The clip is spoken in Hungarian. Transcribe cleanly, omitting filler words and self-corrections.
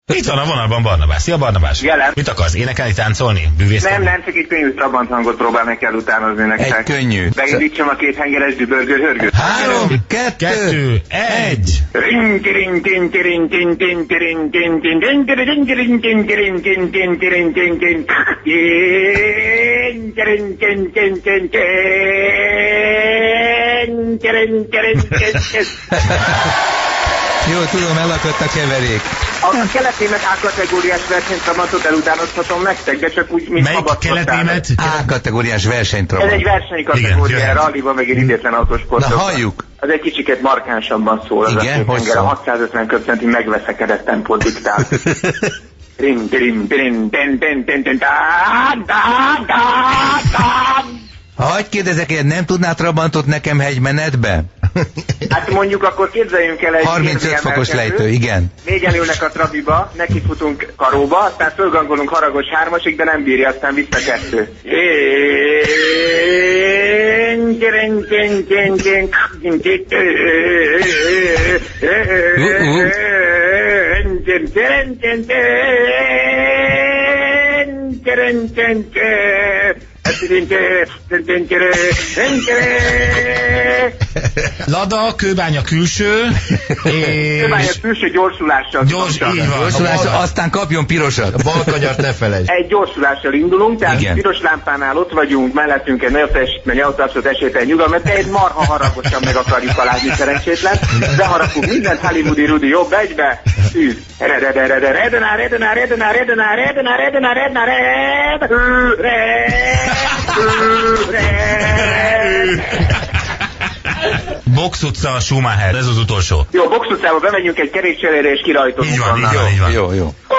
Itt van a vonalban Barnabás. Szia Barnabás! Jelen. Mit akarsz? Énekelni, táncolni? Bűvészni? Nem, csak egy könnyű Trabant hangot próbál meg kell utánozni nektek. Egy könnyű. Beindítsam a két hengeres dübörgő-hörgőt. 3, 2, 1. Jó, tudom, elakadt a keverék. A kelet-német A-kategóriás versenytrabantot elutánozhatom nektek, de csak úgy, mint Melyik kelet-német? A-kategóriás Ez versenytrabant. egy versenykategória, ralliban meg egy idétlen autósportokban. Na halljuk. Az egy kicsiket markánsabban szól. Igen, az a két hogy henger, szól? a 650 köbcenti megveszekedett tempót diktál. Rin, rin, rin, ten, ten, ten, ten, Hagy kérdezek, én nem tudnál Trabantot nekem hegymenetbe? Hát mondjuk akkor képzeljünk el egy 35 fokos lejtő, igen. Négyen ülnek a trabiba, nekifutunk karóba, aztán fölgangolunk haragos hármasig, de nem bírja, aztán vissza kettő. Lada, Kőbánya külső, és... Kőbánya külső gyorsulással. Így van. Gyorsulásra, aztán kapjon pirosat. A balkanyart ne felejtsd. Egy gyorsulással indulunk, tehát Igen. piros lámpánál ott vagyunk, mellettünk egy nagyon teljesítmény autóabszolút esélytelen nyugalmat, de egy marha haragosan meg akarjuk alázni szerencsétlen. Beharapunk mindent, hollywoodi Rudi jobb egybe, tűz. Box utca, Schumacher, ez az utolsó. Jó, Box utcába bemegyünk egy kerékcserére és kirajtolunk. Így van. Jó.